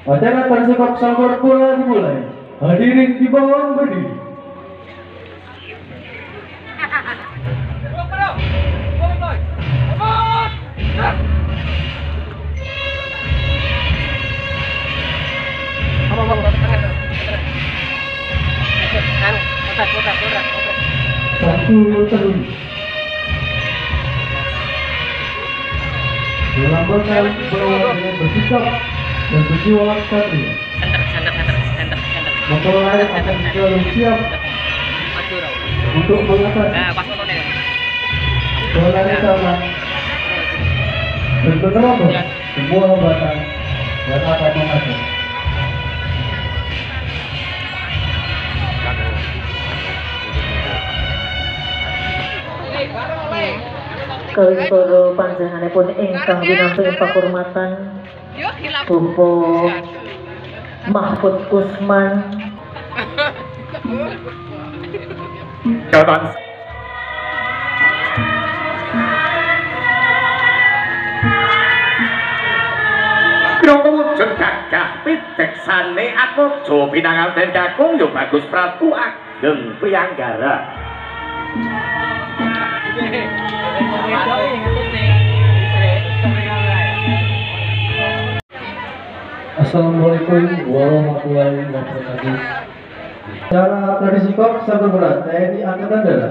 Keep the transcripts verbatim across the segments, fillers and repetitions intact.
Acara tersekop sangkor bola dimulai. Hadirin di bawah berdiri. Satu terus. Melambangkan bahwa dengan bersikap dan berjiwa satria. Motor lain akan selalu siap untuk mengatasi berlari sama dan menerobos semua hambatan yang akan menghadap. Kawistara panjenenganipun ingkang winampi pakurmatan Bapak Mahfud Kusman Krungu wujud gagah pideksane atmaja pinanganten kakung ya Bagus Prabu Ageng Priyanggara. Assalamualaikum warahmatullahi wabarakatuh. Cara tradisi Korps Sangkor Bola T N I Angkatan Darat.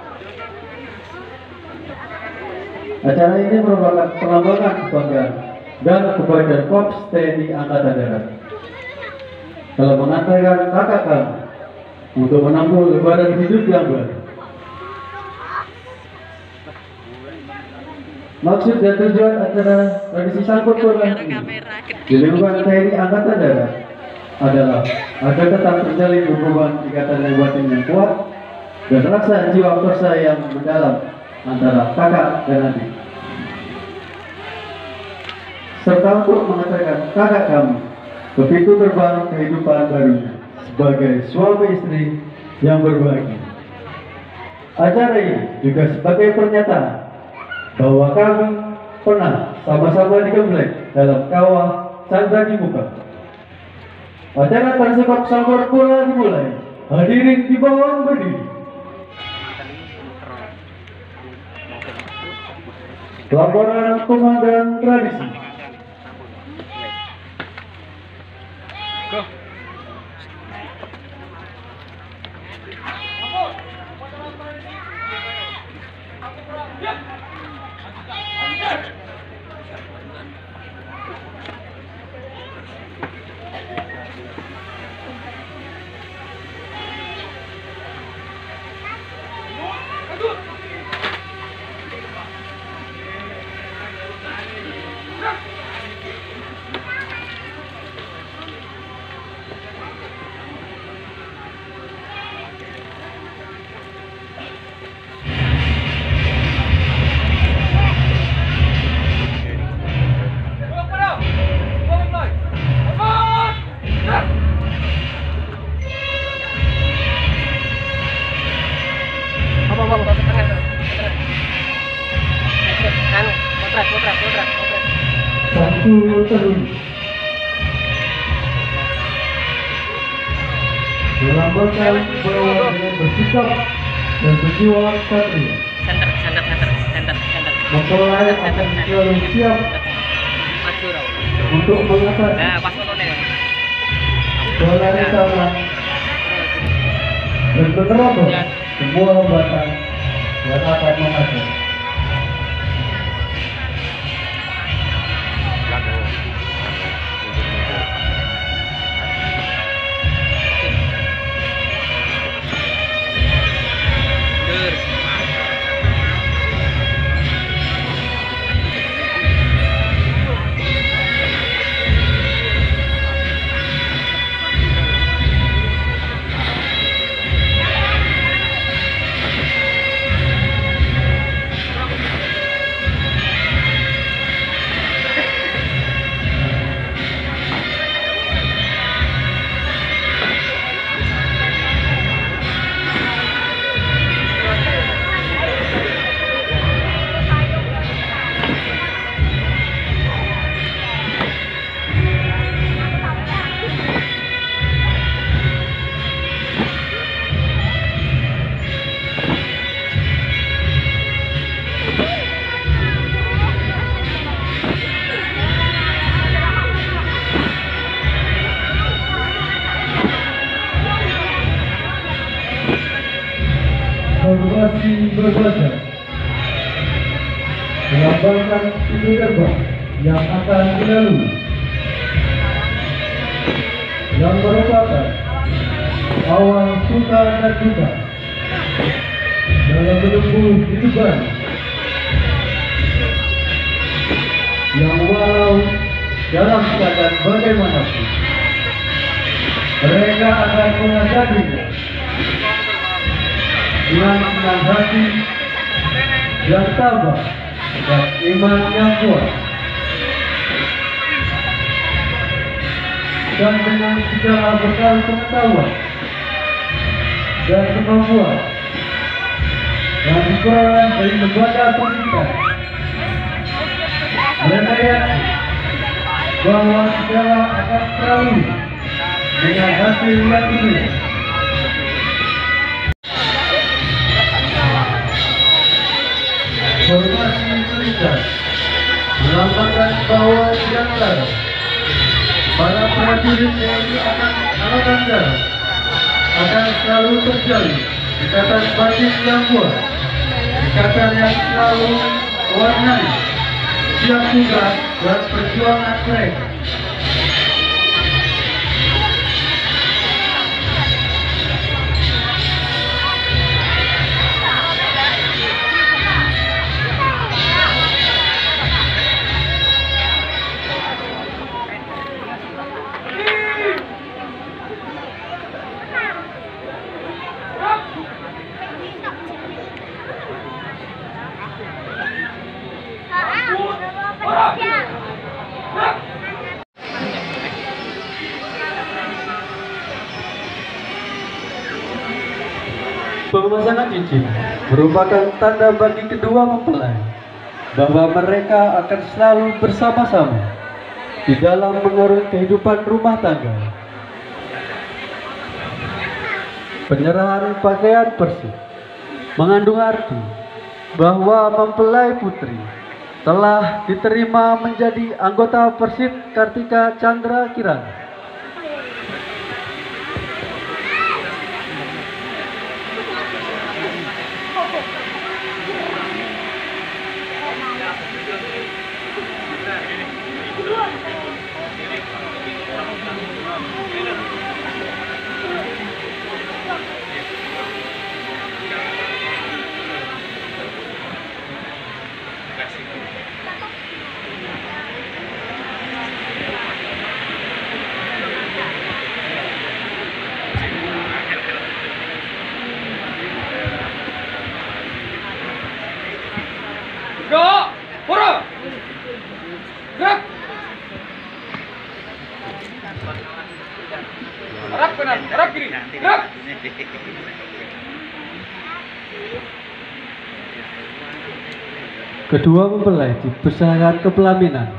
Acara ini merupakan perlambangan kebanggaan dan kebaikan Korps T N I Angkatan Darat dalam mengantarkan kakak kami untuk menampung lembaran hidup yang baru. Maksud dan tujuan acara tradisi Sangkor Bola ini di lingkungan T N I Angkatan Darat adalah agar tetap terjalin hubungan ikatan yang batin yang kuat dan rasa jiwa percaya yang mendalam antara kakak dan adik, serta untuk mengantarkan kakak kami ke pintu gerbang kehidupan barunya sebagai suami istri yang berbahagia. Acara ini juga sebagai pernyataan bahwa kami pernah sama-sama digembleng dalam kawah Chandra di Muka. Acara tersekop sangkor bola dimulai. Hadirin di bawah berdiri. Laporan Komandan Tradisi. Satu terus. Melambangkan bahwa dengan bersikap dan berjiwa satria. Motor lain akan selalu siap untuk mengatasi berlari sama dan menerobos semua hambatan yang akan menghadap. berbagai melambangkan pintu gerbang yang akan dilalui, yang merupakan awal suka dan duka dalam menempuh kehidupan yang walau dalam keadaan bagaimanapun mereka akan menghadapinya dengan senang hati yang tabah dan iman yang kuat, dan dengan segala bekal pengetahuan dan kemampuan yang diperoleh dari lembaga pendidikan, mereka yakin bahwa segala akan selalu dengan hasil yang ini. Formasi militer melambangkan bahwa di antara para prajurit T N I Angkatan Darat akan selalu terjalin ikatan batin yang kuat, ikatan yang selalu mewarnai setiap tugas dan perjuangan mereka. Pemasangan cincin merupakan tanda bagi kedua mempelai bahwa mereka akan selalu bersama-sama di dalam mengurus kehidupan rumah tangga. Penyerahan pakaian persik mengandung arti bahwa mempelai putri telah diterima menjadi anggota Persib Kartika Chandra Kirana. Gerak! Pura! Gerak! Harap kanan, harap kiri, gerak! Kedua mempelai dipersangkat ke pelaminan.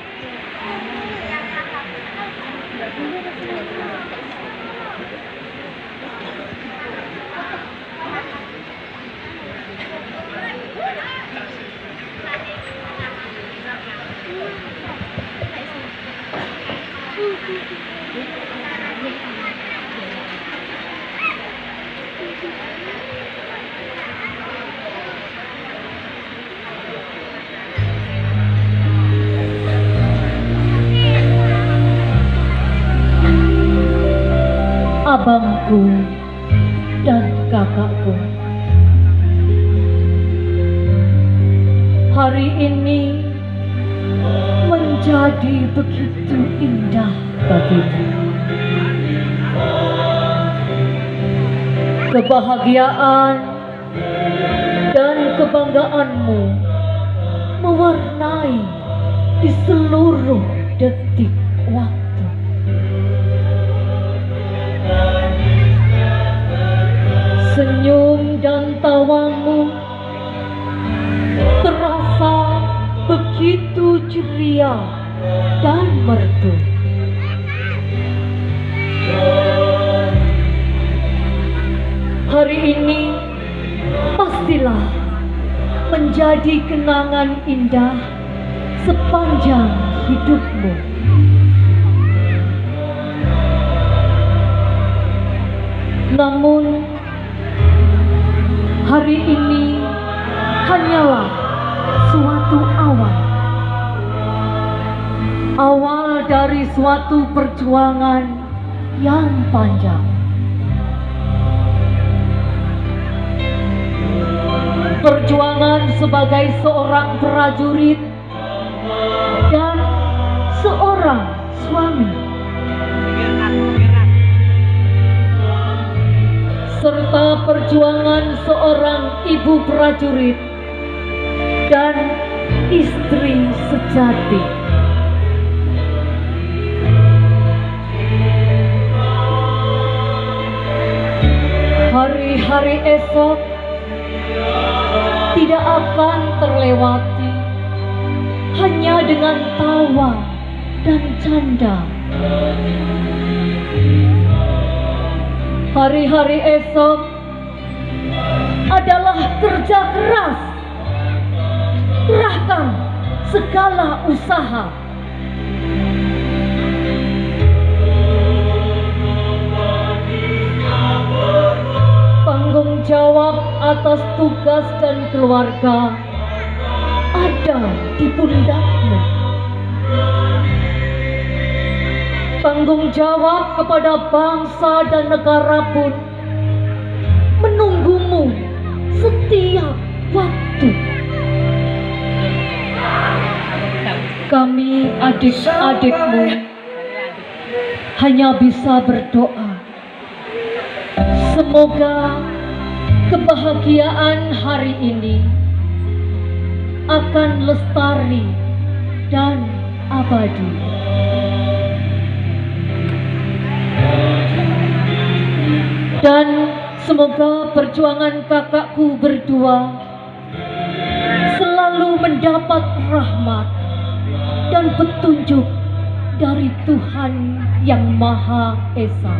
Abangku dan kakakku, hari ini menjadi begitu indah bagiku. Kebahagiaan dan kebanggaanmu mewarnai di seluruh detik waktu. Senyum dan tawamu terasa begitu ceria dan merdu. Hari ini pastilah menjadi kenangan indah sepanjang hidupmu. Namun hari ini dari suatu perjuangan yang panjang. Perjuangan sebagai seorang prajurit dan seorang suami, serta perjuangan seorang ibu prajurit dan istri sejati. Hari-hari esok tidak akan terlewati hanya dengan tawa dan canda. Hari-hari esok adalah kerja keras, kerahkan segala usaha. Tanggung jawab atas tugas dan keluarga ada di pundakmu. Tanggung jawab kepada bangsa dan negara pun menunggumu setiap waktu. Kami adik-adikmu hanya bisa berdoa, semoga kebahagiaan hari ini akan lestari dan abadi. Dan semoga perjuangan kakakku berdua selalu mendapat rahmat dan petunjuk dari Tuhan Yang Maha Esa.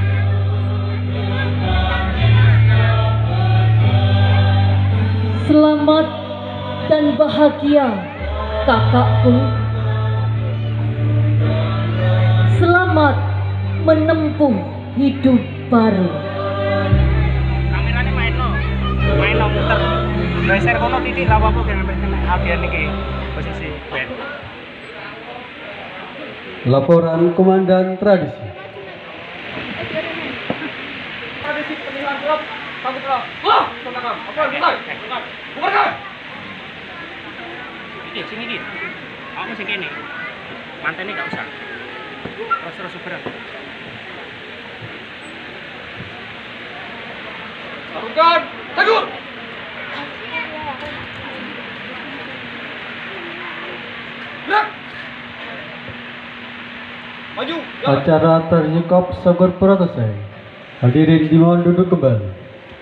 Selamat dan bahagia kakakku. Selamat menempuh hidup baru. Kameranya main no, main no muter. Geser kono titik lah apa kena kena apian niki posisi bed. Laporan Komandan Tradisi. Tradisi pemilihan klub Saputra. Wah, senang. Apa mulai? Bubarkan. Ini sini di. Kamu sing kene. Mantene gak usah. Terus terus superan. Tarungkan. Tegur. Gerak. Maju. Jalan. Acara terjangkau sabar selesai. Hadirin dimohon duduk kembali.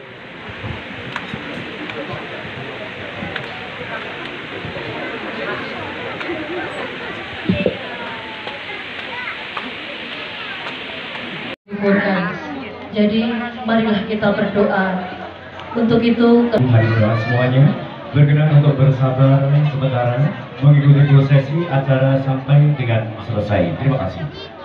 Jadi marilah kita berdoa. Untuk itu Marilah semuanya berkenan untuk bersabar sebentar mengikuti prosesi acara sampai dengan selesai. Terima kasih.